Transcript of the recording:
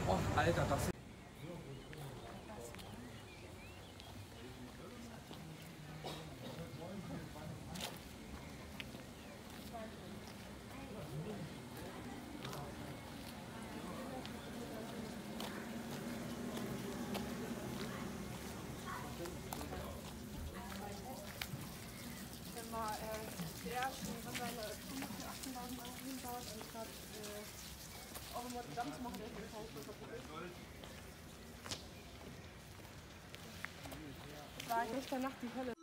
Oh, Alter, das die ersten, wenn seine 18.000 Euro hinbaut, anstatt auch immer zusammen zu machen, der ist war gestern Nacht die Hölle.